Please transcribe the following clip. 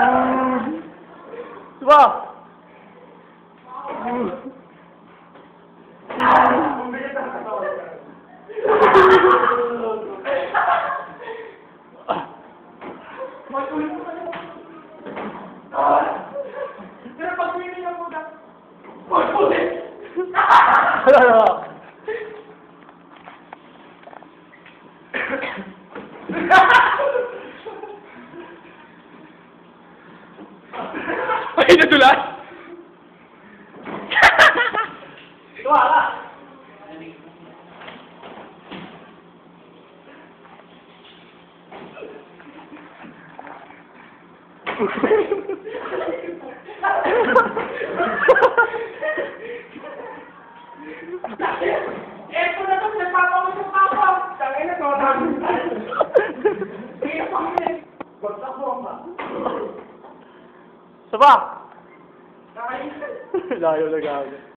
Diba? Pero pag winning ang muna. Ay, nadulas! Wala! Eto na to, nagpapa ko sa papa. Tangin na to, namin tayo. Kaya pa kami. Basta ko ba? Saba! Tangin. Layo na gago.